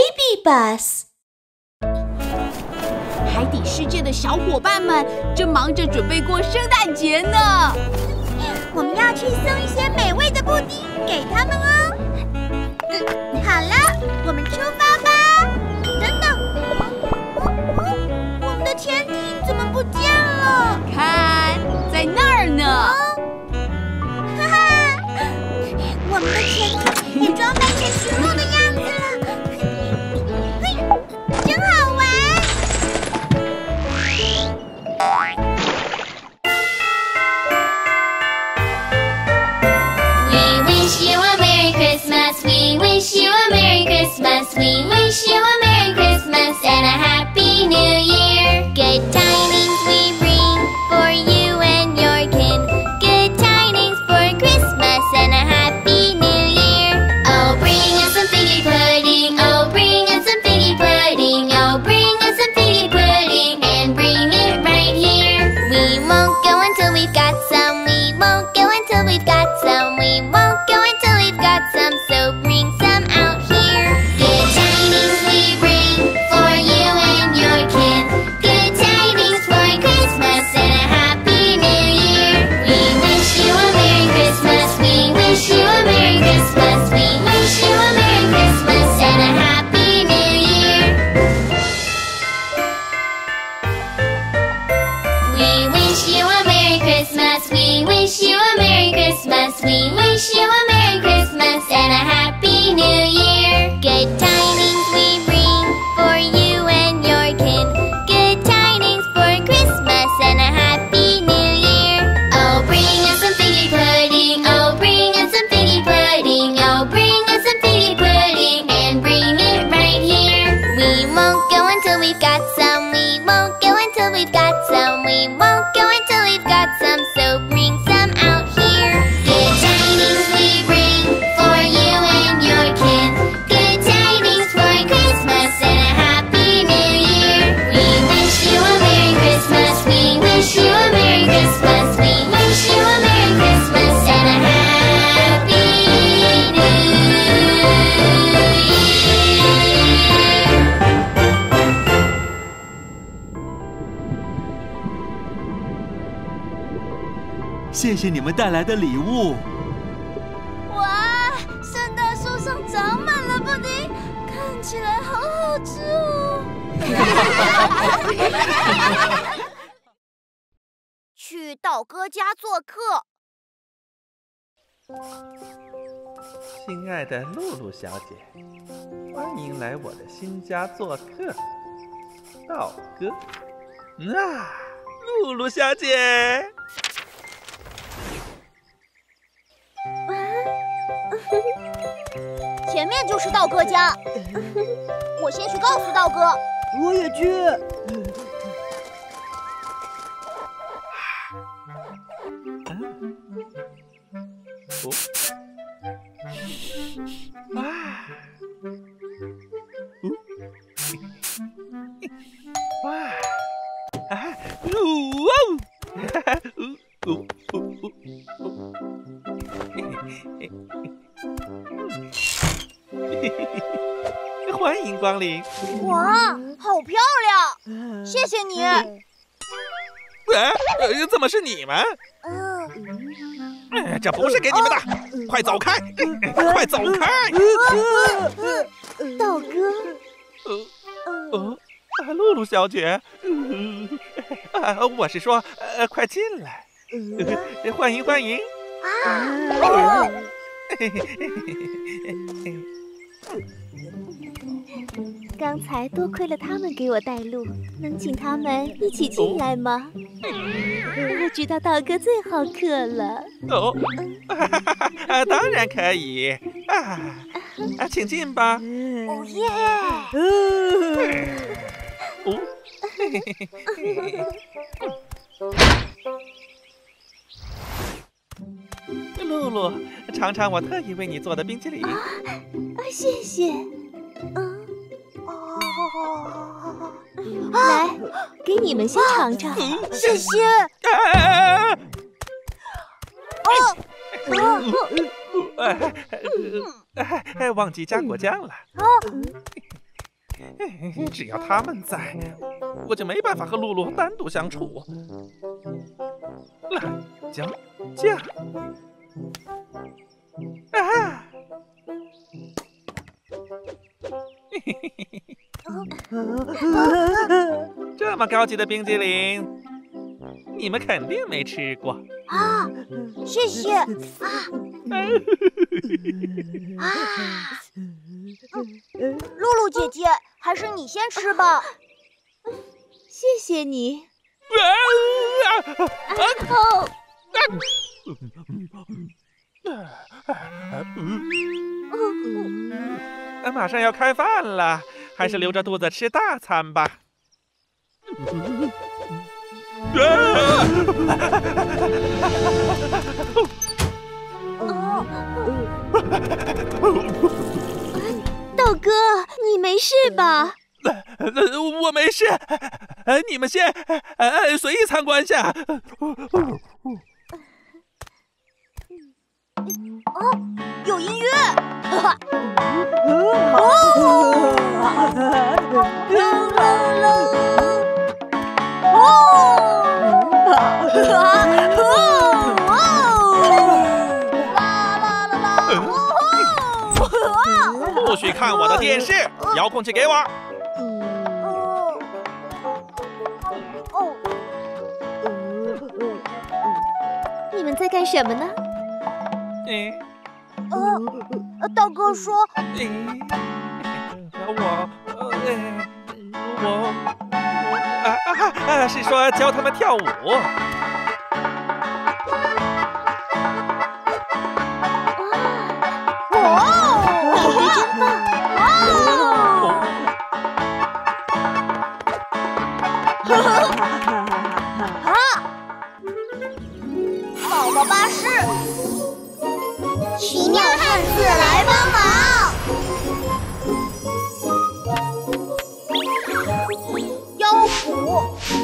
Baby Bus。 海底世界的小伙伴们正忙着准备过圣诞节呢。 我们要去送一些美味的布丁给他们哦。好了，我们出发吧。等等，我们的潜艇怎么不见了？ 看，在那儿呢。 哈哈，我们的潜艇也装扮成驯鹿的样子了，嘿，真好玩。 We wish you a Merry Christmas. We wish you a Merry Christmas. We wish you a Merry Christmas and a Happy New Year. Good tidings we bring for you and your kin. Good tidings for Christmas and a Happy New Year. Oh, bring us some figgy pudding. Oh, bring us some figgy pudding. Oh, bring us some figgy pudding and bring it right here. We won't go until we've got some. We won't go until we've got some. We won't go until we've got some. So bring some out here. Good tidings we bring for you and your kin. Good tidings for Christmas and a Happy New Year. We wish you a Merry Christmas. We wish you a Merry Christmas. We wish you a Merry Christmas and a Happy New Year. We wish you a Merry Christmas. We wish you a Merry Christmas. We wish you a Merry Christmas and a Happy New Year. Good tidings we bring for you and your kin. Good tidings for Christmas and a Happy New Year. Oh, bring us some figgy pudding. Oh, bring us some figgy pudding. Oh, bring us some figgy pudding and bring it right here. We won't go until we've got some. We won't go until we've got some. We won't go until we've got some. So bring some out here. Good tidings we bring for you and your kin. Good tidings for Christmas and a Happy New Year. We wish you a Merry Christmas. We wish you a Merry Christmas. We wish you a Merry Christmas and a Happy New Year. 谢谢你们带来的礼物。 哇，圣诞树上长满了布丁，看起来好好吃哦。去道哥家做客。 亲爱的露露小姐，欢迎来我的新家做客。道哥，露露小姐。 前面就是道哥家，我先去告诉道哥。 我也去。 欢迎光临！ 哇，好漂亮！谢谢你。 怎么是你们？这不是给你们的，快走开！快走开！ 道哥， 露露小姐，我是说，快进来，欢迎欢迎！ 刚才多亏了他们给我带路，能请他们一起进来吗？我知道道哥最好客了。 当然可以请进吧。 哦耶！ 露露，尝尝我特意为你做的冰淇淋。 谢谢。来，给你们先尝尝。 谢谢。 忘记加果酱了。 只要他们在，我就没办法和露露单独相处。辣椒酱，啊！这么高级的冰激凌，你们肯定没吃过啊！谢谢啊！露露姐姐，还是你先吃吧。 谢谢你。 马上要开饭了，还是留着肚子吃大餐吧。 道哥，你没事吧？ 我没事，你们先随意参观下。 有音乐！ 不许看我的电视，遥控器给我。 你们在干什么呢？ 道哥说， 是说教他们跳舞。 宝宝巴士，奇妙汉字来帮忙。腰鼓，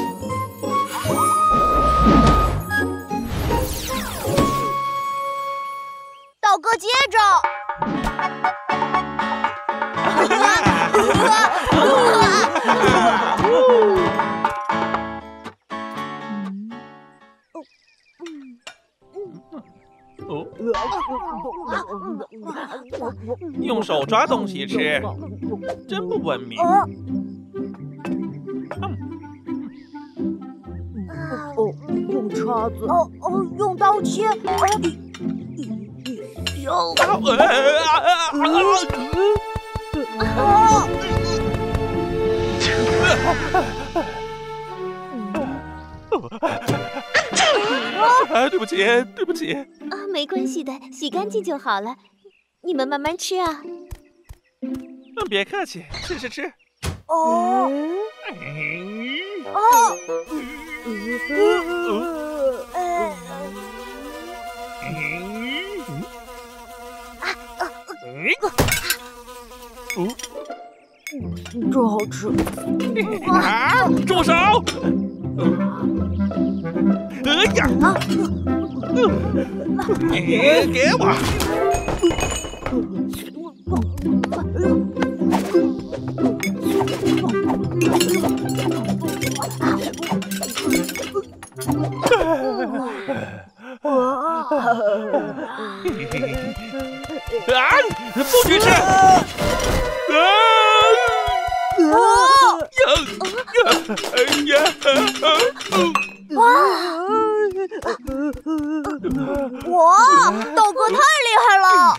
道哥接着。 用手抓东西吃，真不文明。 用叉子。用刀切。 对不起，对不起。 没关系的，洗干净就好了。你们慢慢吃啊。 别客气，吃。 真好吃。 住手！给我！不许吃！ 哇，道哥太厉害了！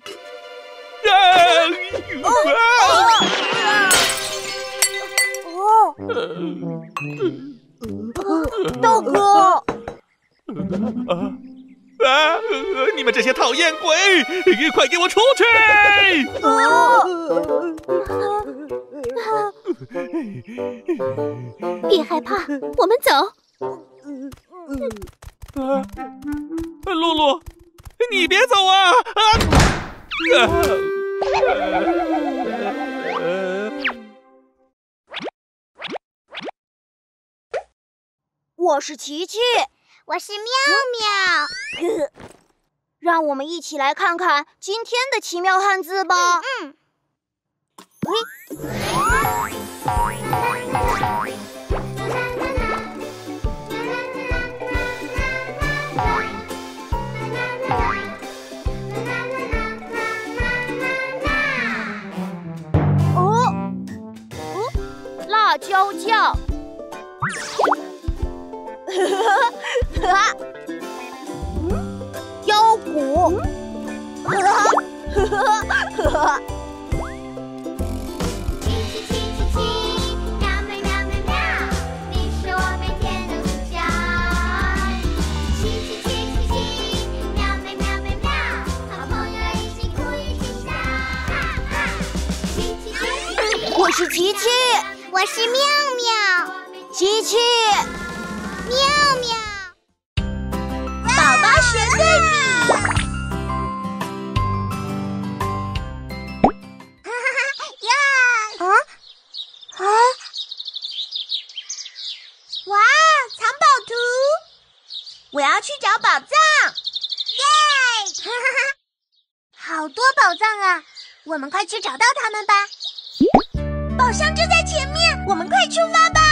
道哥！ 你们这些讨厌鬼，快给我出去！ 别害怕，我们走。 露露，你别走啊！ 我是琪琪， 我是妙妙。 让我们一起来看看今天的奇妙汉字吧。 高跷。 腰鼓。 我是琪琪， 我是妙妙， 琪琪， 妙妙，宝宝学对比。哇，藏宝图！我要去找宝藏，耶！好多宝藏啊，我们快去找到它们吧。宝箱就在前面，我们快出发吧！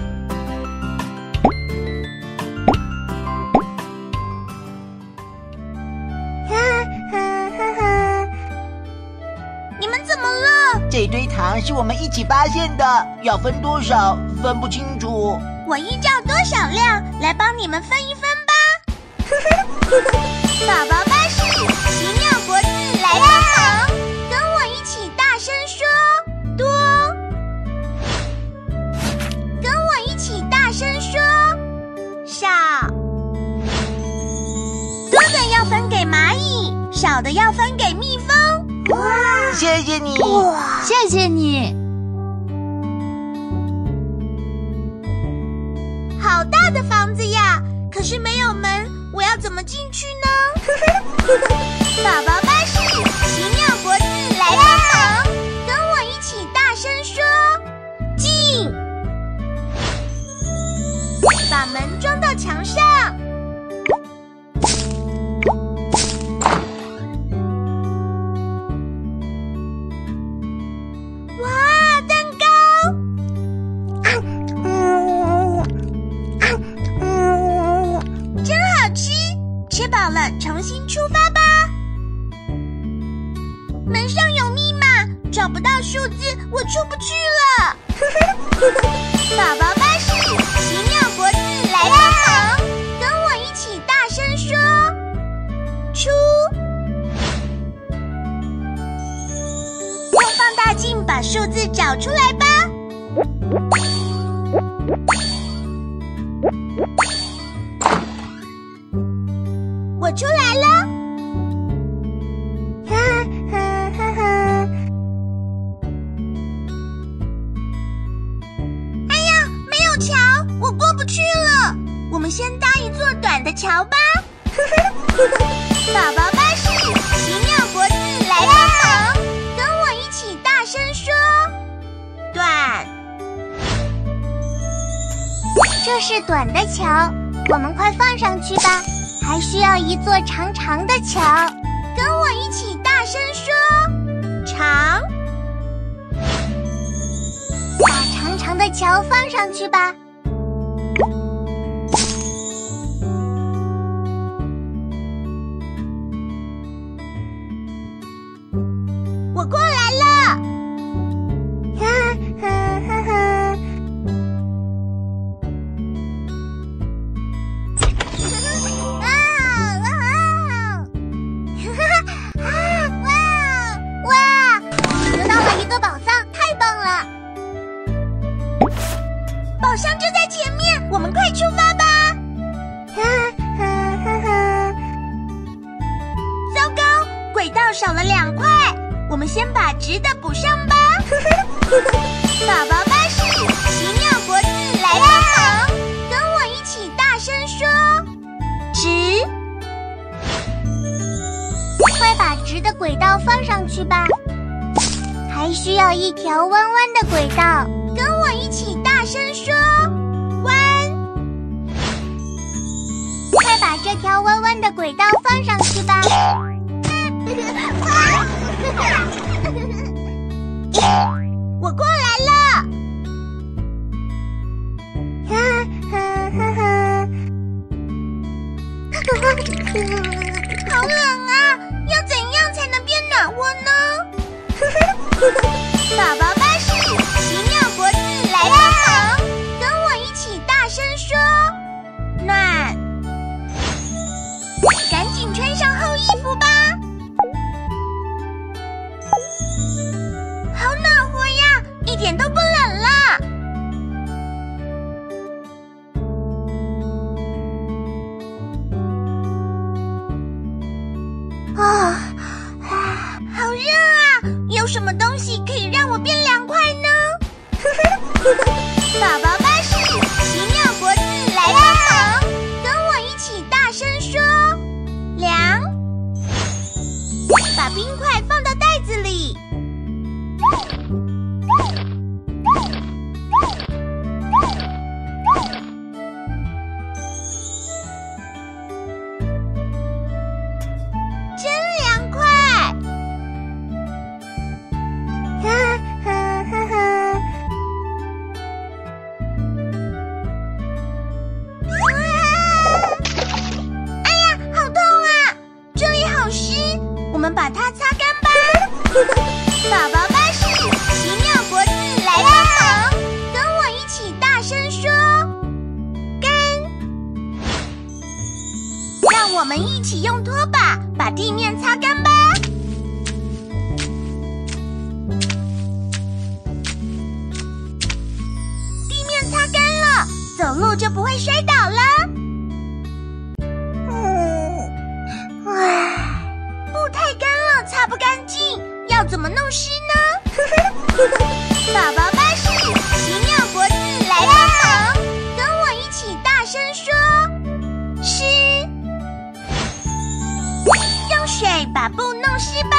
你们怎么了？ 这堆糖是我们一起发现的，要分多少分不清楚。 我依照多少量来帮你们分一分吧。宝宝巴士奇妙国字来帮忙，跟我一起大声说多。跟我一起大声说少。多的要分给蚂蚁，少的要分给蜜蜂。哇！ 谢谢你， 谢谢你。 好大的房子呀，可是没有门，我要怎么进去呢？宝宝巴士奇妙国字来帮忙，跟我一起大声说进。把门装到墙上。哇，蛋糕！真好吃！吃饱了，重新出发吧。门上有密码，找不到数字，我出不去了。宝宝巴士奇妙国字来帮忙，跟我一起大声说出。用放大镜把数字找出来吧。我出来了。哎呀，没有桥，我过不去了。我们先搭一座短的桥吧。宝宝巴士奇妙国字来帮忙，跟我一起大声说短。这是短的桥，我们快放上去吧。还需要一座长长的桥，跟我一起大声说长。把长长的桥放上去吧。我过来了。宝箱就在前面，我们快出发吧！糟糕，轨道少了2块，我们先把直的补上吧。宝宝巴士奇妙国字来帮忙，跟我一起大声说直。快把直的轨道放上去吧。还需要一条弯弯的轨道，跟我一起大声说弯。快把这条弯弯的轨道放上去吧。我过来了。好冷啊，要怎样才能变暖和呢？宝宝巴士奇妙国字来帮忙， 一点都不冷了。好热啊！有什么东西可以让我变凉快呢？宝宝巴士奇妙国字来帮忙，跟我一起大声说：凉！把冰块放到袋子里。真凉快！哎呀，好痛啊！这里好湿，我们把它擦干吧。宝宝巴士奇妙国字来帮忙，跟我一起大声说：干！让我们一起用拖把把地面擦干吧。地面擦干了，走路就不会摔倒了。布太干了，擦不干净，要怎么弄湿呢？宝宝巴士奇妙国字来帮忙，跟我一起大声说：湿！用水把布弄湿吧。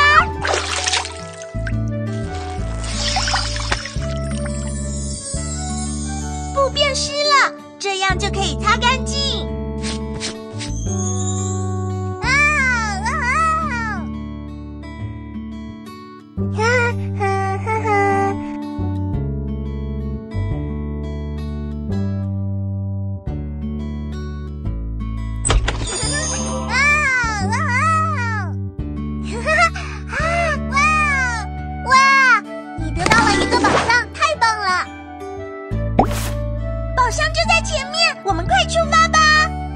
布变湿了，这样就可以擦干净。宝箱就在前面，我们快出发吧！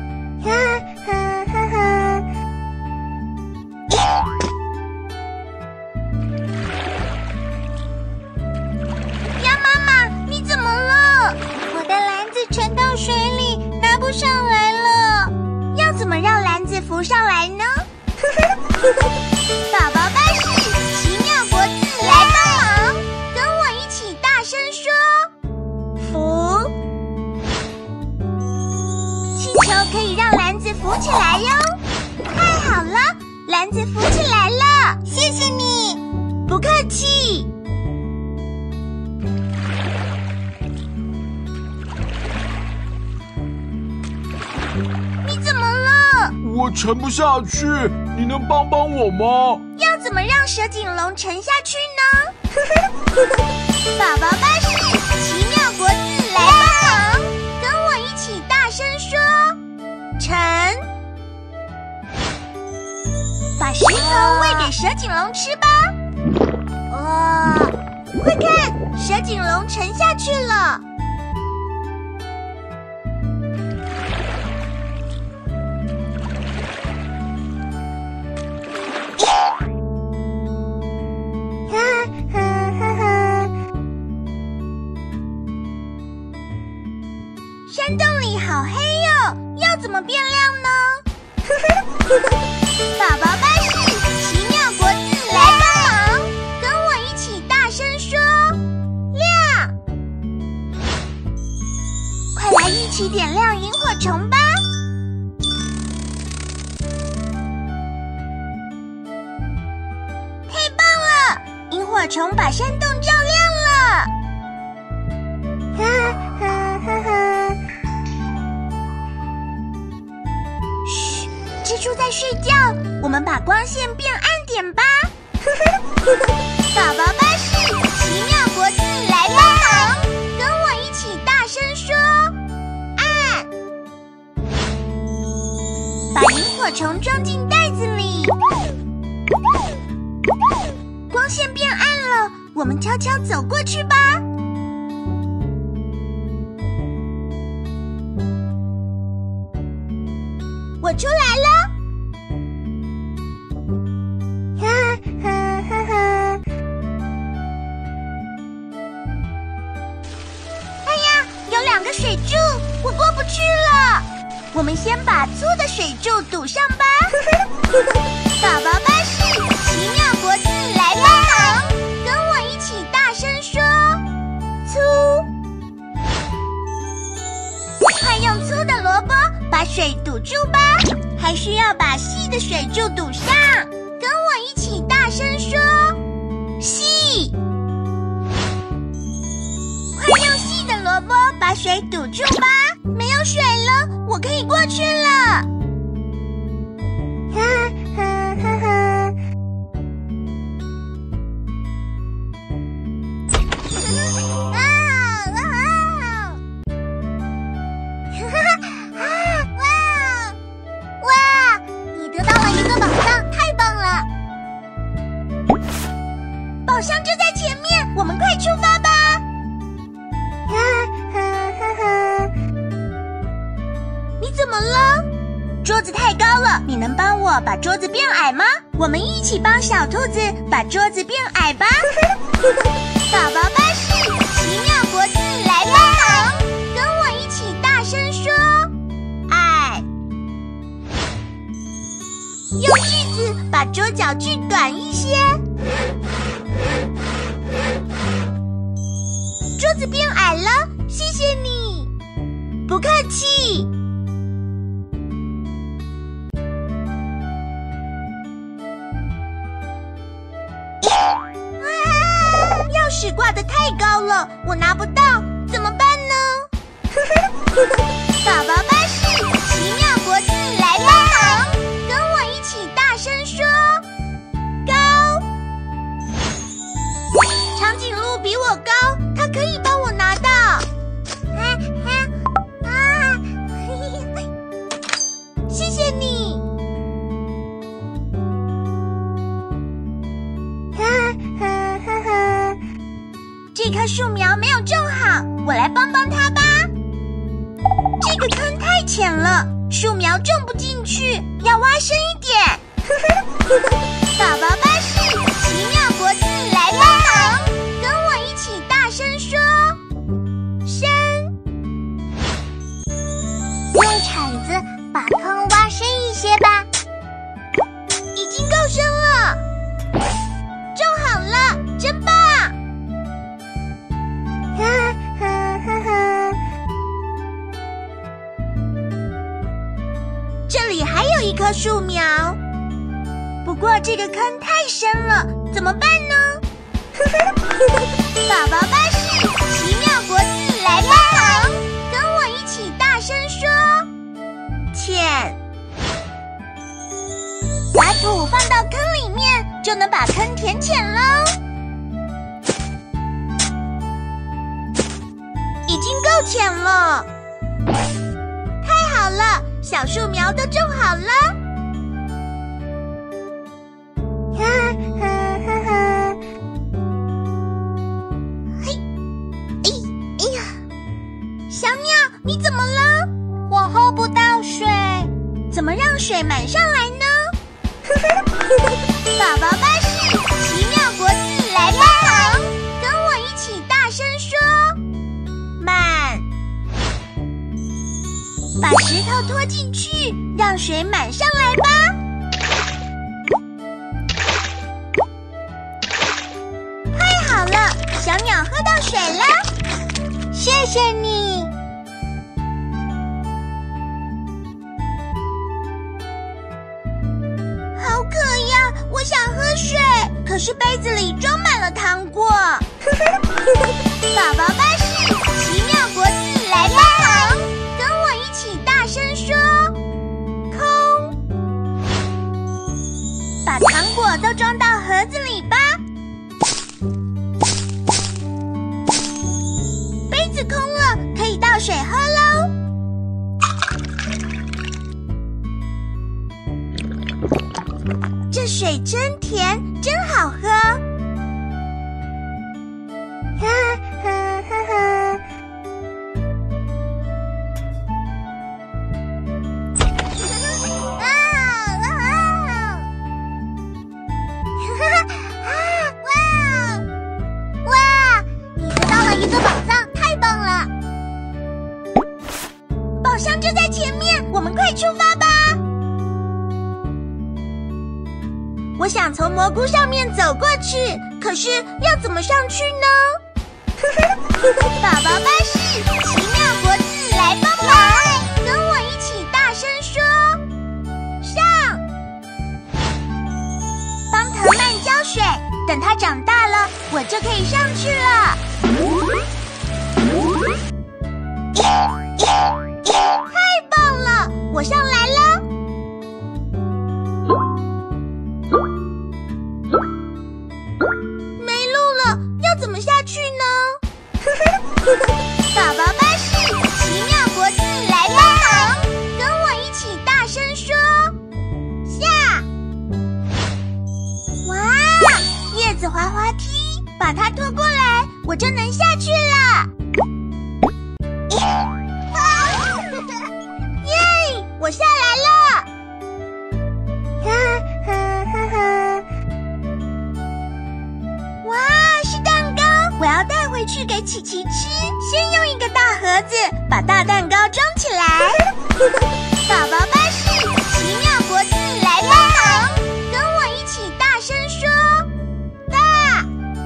鸭妈妈，你怎么了？我的篮子沉到水里，拿不上来了。要怎么让篮子浮上来呢？宝宝巴士奇妙国字来帮忙，跟我一起大声说：浮！气球可以让篮子浮起来哟。太好了，篮子浮起来了，谢谢你。不客气。你怎么了？ 我沉不下去，你能帮帮我吗？ 要怎么让蛇颈龙沉下去呢？宝宝巴士奇妙国字来帮忙，跟我一起大声说：沉！把石头喂给蛇颈龙吃吧。快看，蛇颈龙沉下去了。山洞里好黑哟，要怎么变亮呢？宝宝巴士奇妙国字来帮忙，跟我一起大声说：亮！快来一起点亮萤火虫吧！太棒了，萤火虫把山洞照亮了。嘘，蜘蛛在睡觉，我们把光线变暗点吧。宝宝巴士奇妙国字来帮忙，跟我一起大声说：暗！把萤火虫装进袋子里。光线变暗了，我们悄悄走过去吧。我出来了。 水柱，我过不去了。我们先把粗的水柱堵上吧。宝宝巴士奇妙国字来帮忙，跟我一起大声说：粗！快用粗的萝卜把水堵住吧，还需要把细的水柱堵上。跟我一起大声说：细！快用细的萝卜把水堵住吧，没有水了，我可以过去了。哇！你得到了一个宝藏，太棒了！宝箱就在前面，我们快出发吧！你怎么了？桌子太高了，你能帮我把桌子变矮吗？我们一起帮小兔子把桌子变矮吧！宝宝巴士奇妙国字来帮忙，跟我一起大声说：矮！用锯子把桌角锯短一些。桌子变矮了，谢谢你。不客气。钥匙挂得太高了，我拿不到，怎么办呢？宝宝巴士奇妙国字来帮忙，跟我一起大声说：高！长颈鹿比我高，它可以帮我拿到。谢谢你。这棵树苗没有种好，我来帮帮它吧。这个坑太浅了，树苗种不进去，要挖深一点。宝宝巴士奇妙国字来帮忙，跟我一起大声说：深！用铲子把坑挖深一些吧。已经够深了，种好了，真棒！这里还有一棵树苗，不过这个坑太深了，怎么办呢？宝宝巴士奇妙国字来帮忙，跟我一起大声说：浅！把土放到坑里面，就能把坑填浅喽。已经够浅了，太好了，小树苗都种好了。小鸟，你怎么了？我喝不到水，怎么让水满上来呢？宝宝巴士奇妙国字来帮忙，跟我一起大声说：满！把石头拖进去，让水满上来吧。太好了，小鸟喝到水了，谢谢你。好渴呀，我想喝水，可是杯子里装满了糖果。宝宝巴士奇妙国字来帮忙，跟我一起大声说：空！把糖果都装到盒子里吧。杯子空了，可以倒水喝喽。这水真甜，真好喝。哇！你得到了一个宝藏，太棒了！ 就在前面，我们快出发吧！我想从蘑菇上面走过去，可是要怎么上去呢？宝宝巴士奇妙国字来帮忙，跟我一起大声说：上！帮藤蔓浇水，等它长大了，我就可以上去了。太棒了，我上来了。没路了，要怎么下去呢？宝宝巴士奇妙国字来帮忙，跟我一起大声说：下！哇，叶子滑滑梯，把它拖过来，我就能下去了。耶！我下来了。哇，是蛋糕，我要带回去给琪琪吃。先用一个大盒子把大蛋糕装起来。宝宝巴士奇妙国字来帮忙，跟我一起大声说：大！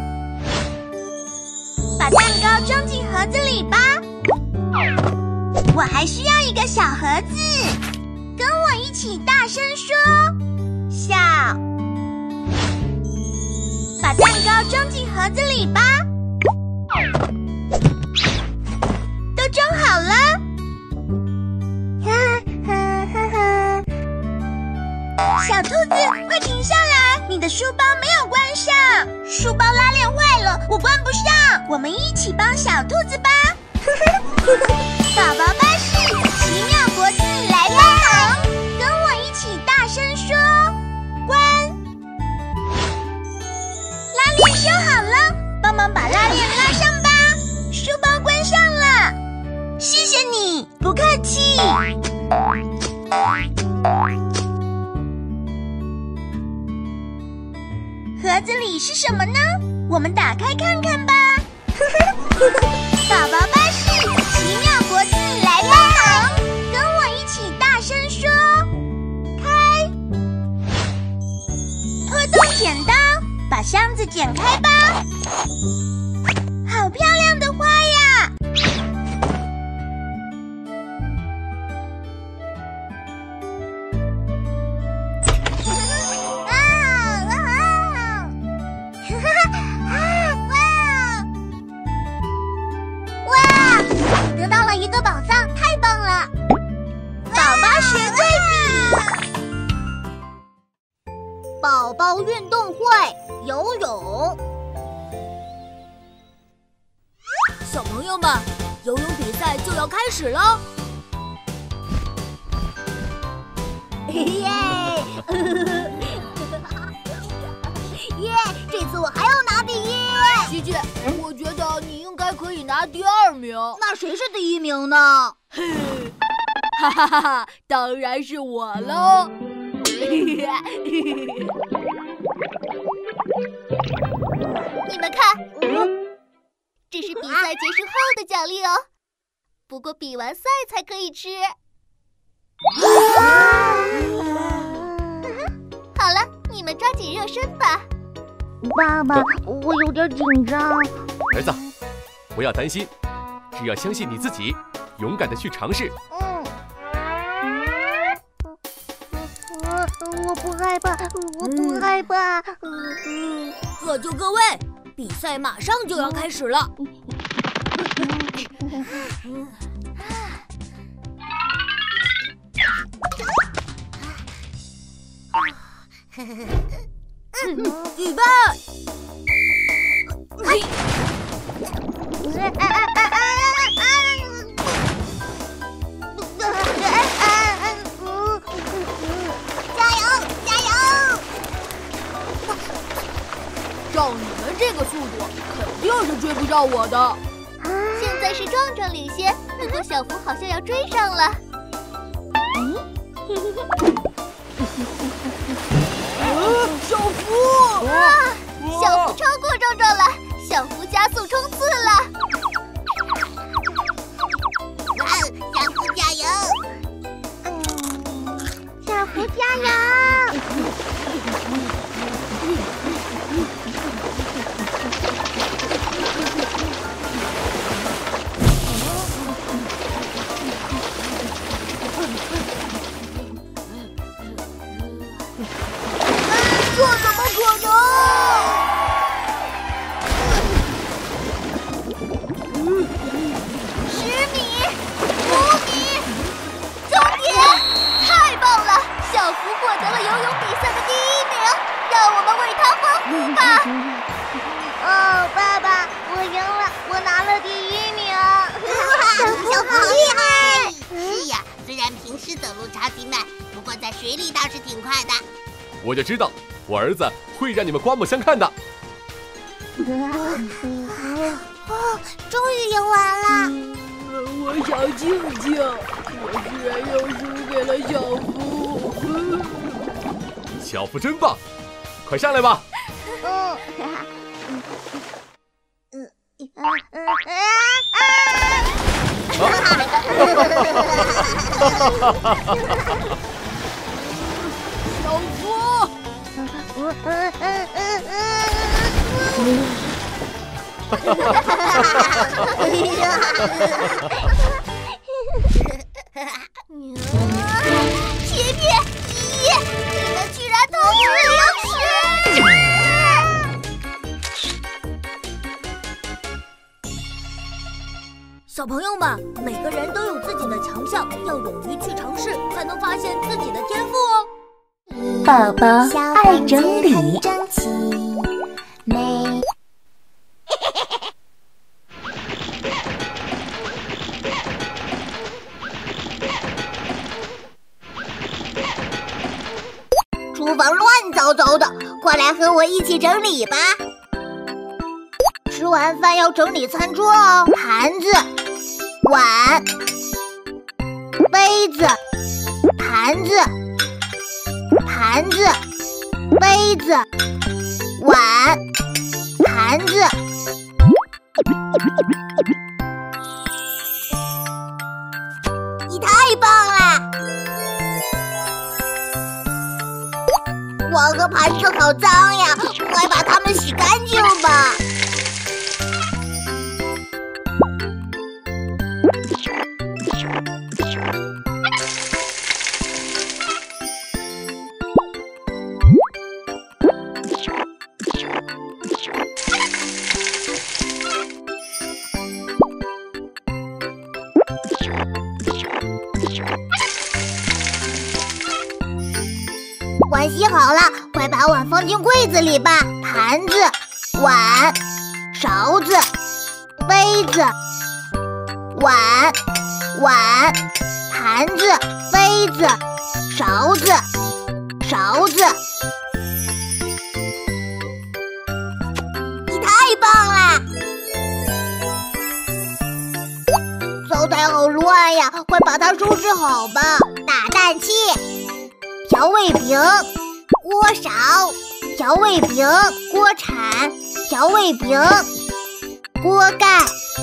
把蛋糕装进盒子里吧。我还需要一个小盒子，跟我一起大声说：小！把蛋糕装进盒子里吧。都装好了。小兔子，快停下来！你的书包没有关上，书包拉链坏了，我关不上。我们一起帮小兔子吧。宝宝巴士奇妙国字来帮忙，跟我一起大声说：关！拉链修好了，帮忙把拉链拉上吧。书包关上了，谢谢你，不客气。盒子里是什么呢？我们打开看看吧。宝宝巴士奇妙国字来帮忙，跟我一起大声说：开！拖动剪刀，把箱子剪开吧。好漂亮的花呀！得到了一个宝藏，太棒了！宝宝学对比， 宝宝运动会游泳。小朋友们，游泳比赛就要开始了！耶！耶！这次我还要拿第一！琪琪，我觉得你应该可以拿第2名。那谁是第1名呢？哈哈哈哈！当然是我喽！ 你们看，这是比赛结束后的奖励哦。不过比完赛才可以吃。好了，你们抓紧热身吧。 爸爸，我有点紧张。 儿子，不要担心，只要相信你自己，勇敢地去尝试。 我不害怕，我不害怕。 各就各位，比赛马上就要开始了。预备！ 加油，加油！ 照你们这个速度，肯定是追不上我的。 现在是壮壮领先，不过小福好像要追上了。 小福！ 小福超过壮壮了，小福加速冲刺了。 小福加油！ 油！ 这怎么可能？10米、5米，终点！太棒了！小福获得了游泳比赛的第1名，让我们为他欢呼吧！ 哦，爸爸，我赢了，我拿了第1名。小福好厉害！ 是呀，虽然平时走路超级慢，不过在水里倒是挺快的。 我就知道，我儿子会让你们刮目相看的。 哦，终于赢完了。 我想静静，我居然又输给了小福。 小福真棒，快上来吧。 小福。 皮皮，咦，你们居然偷吃零食！ 小朋友们，每个人都有自己的强项，要勇于去尝试，才能发现自己的天赋哦。 宝宝爱整理。 厨房乱糟糟的，快来和我一起整理吧。吃完饭要整理餐桌哦，盘子、碗、杯子、盘子、杯子、碗、盘子。你太棒了！碗和盘子好脏呀，快把它们洗干净吧。碗洗好了，快把碗放进柜子里吧。盘子、碗、勺子、杯子、碗、盘子、杯子、勺子。你太棒了！灶台好乱呀，快把它收拾好吧。打蛋器、调味瓶、锅勺、调味瓶、锅铲、调味瓶、锅盖。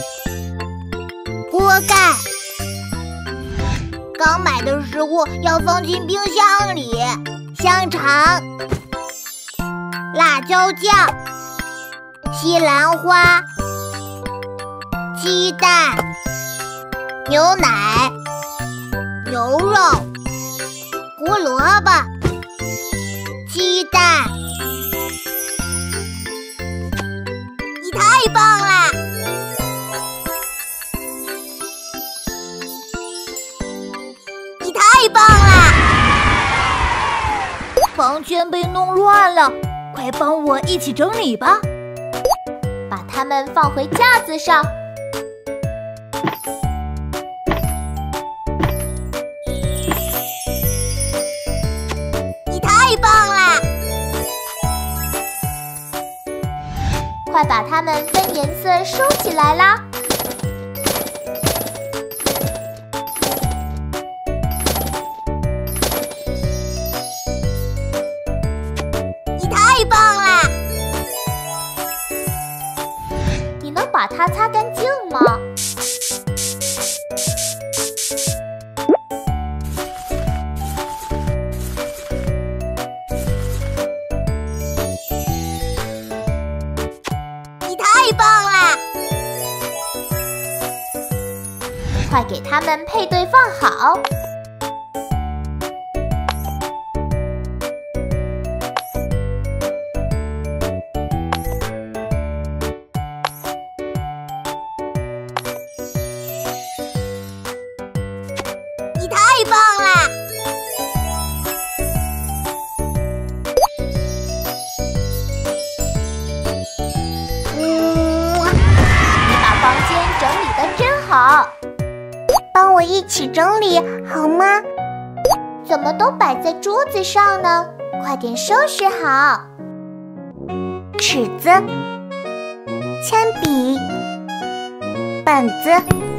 刚买的食物要放进冰箱里，香肠、辣椒酱、西兰花、鸡蛋、牛奶、牛肉、胡萝卜、鸡蛋。你太棒了！你太棒了！ 房间被弄乱了，快帮我一起整理吧。 把它们放回架子上。 太棒了！ 快把它们分颜色收起来啦！ 你太棒了！ 你能把它擦干净吗？ 快给它们配对放好。 你太棒了！ 你把房间整理得真好， 帮我一起整理好吗？ 怎么都摆在桌子上呢？快点收拾好。 尺子、铅笔、本子、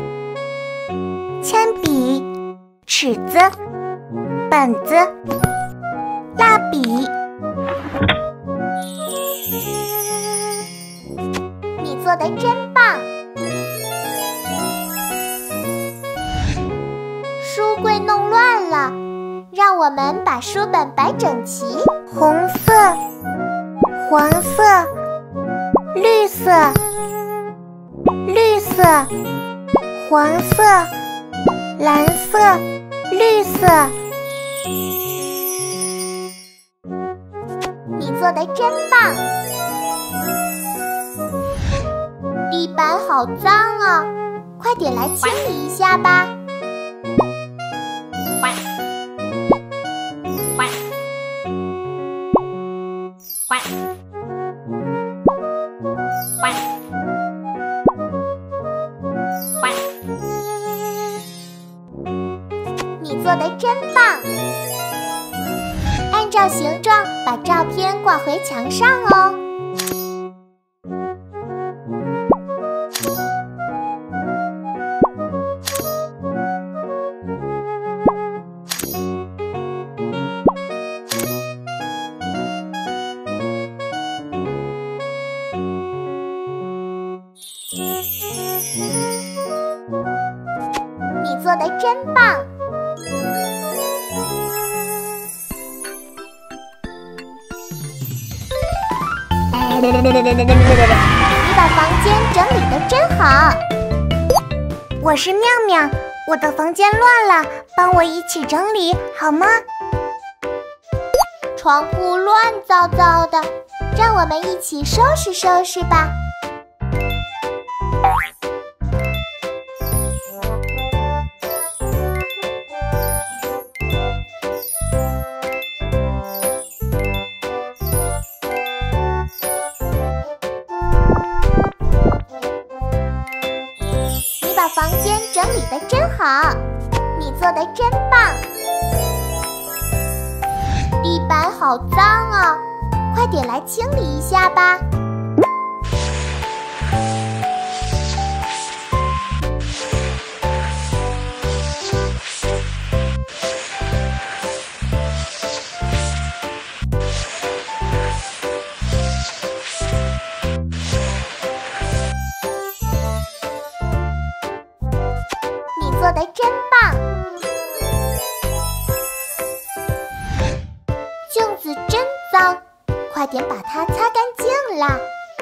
铅笔、尺子、本子、蜡笔。 你做得真棒！书柜弄乱了，让我们把书本摆整齐。 红色、黄色、绿色、绿色、黄色、蓝色、绿色。 你做得真棒！地板好脏啊，快点来清理一下吧。你做得真棒！按照形状把照片挂回墙上哦。你做得真棒！你把房间整理得真好。 我是妙妙，我的房间乱了，帮我一起整理好吗？ 床铺乱糟糟的，让我们一起收拾收拾吧。你把房间整理得真好，你做得真棒。地板好脏啊，快点来清理一下吧。你做得真棒！镜子真脏，快点把它擦干净啦！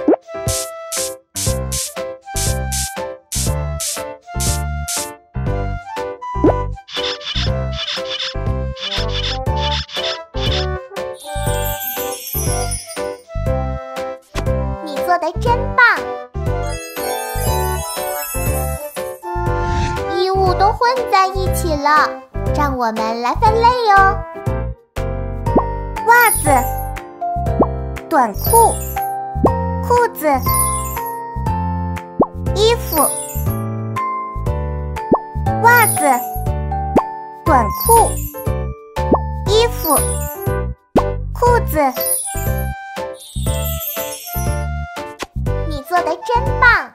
你做得真棒！衣物都混在一起了，让我们来分类哦。 袜子、短裤、裤子、衣服。袜子、短裤、衣服、裤子。 你做得真棒！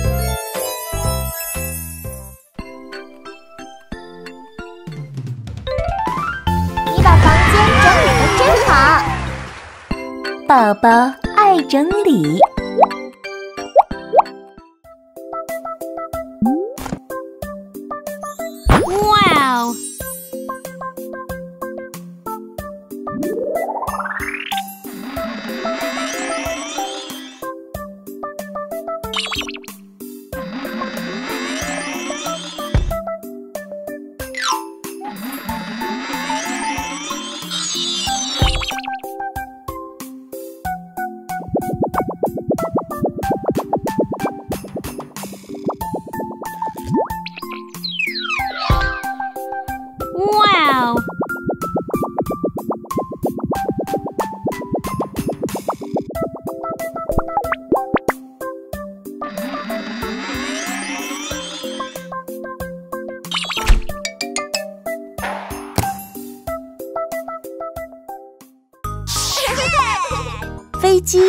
你把房间整理得真好。 宝宝爱整理。哇哦！ 机。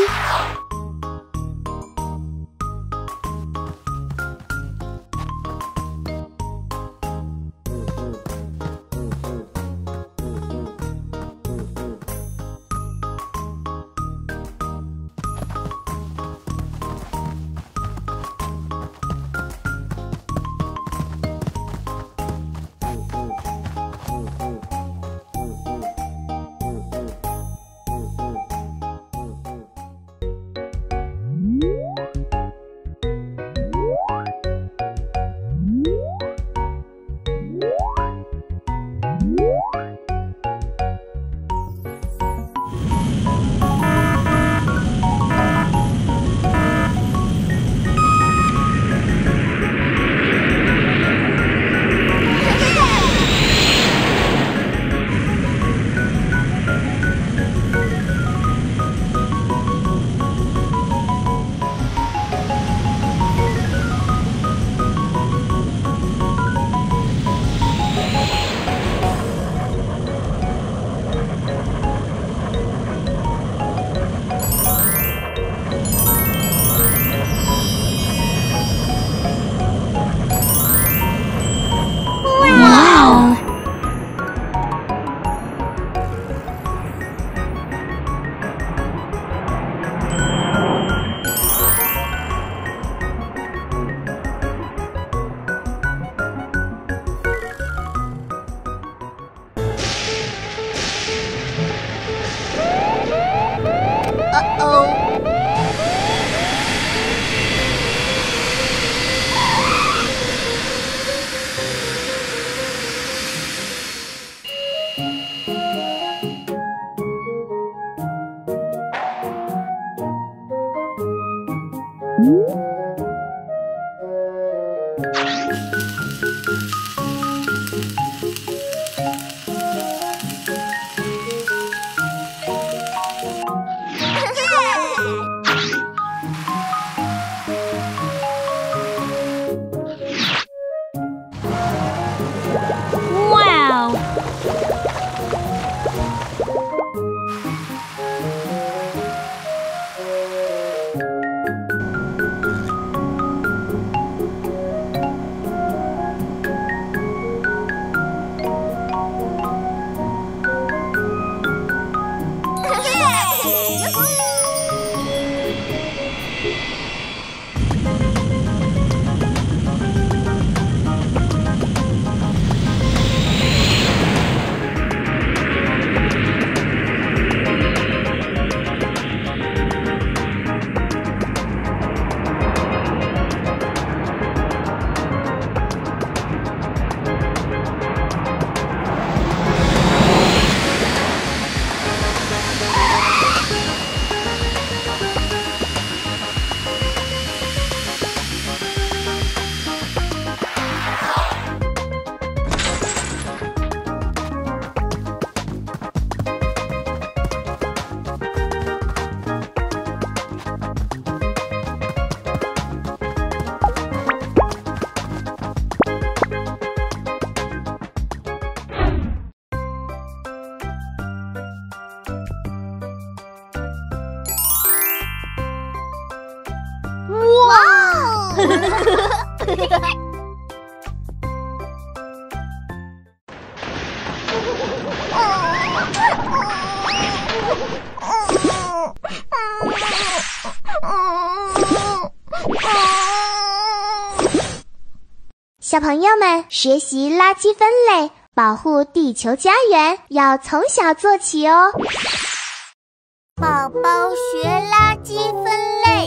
小朋友们，学习垃圾分类，保护地球家园，要从小做起哦。 宝宝学垃圾分类，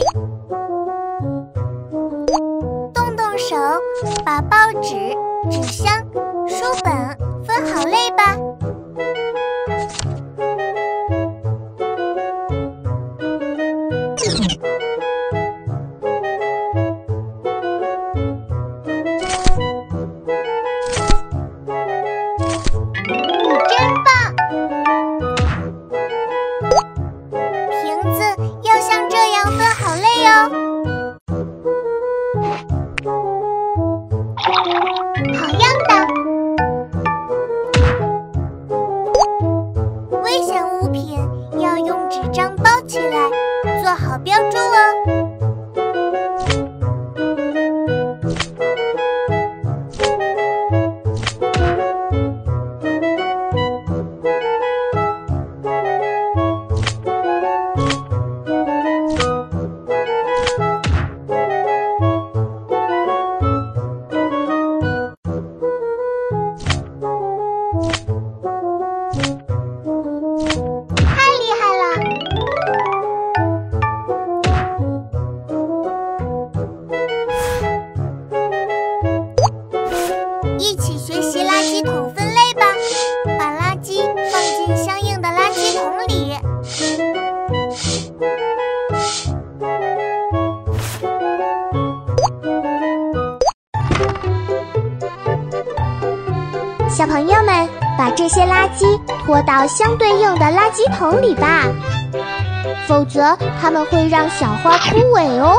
动动手，把报纸、纸箱、书本分好类吧。 小朋友们，把这些垃圾拖到相对应的垃圾桶里吧，否则它们会让小花枯萎哦。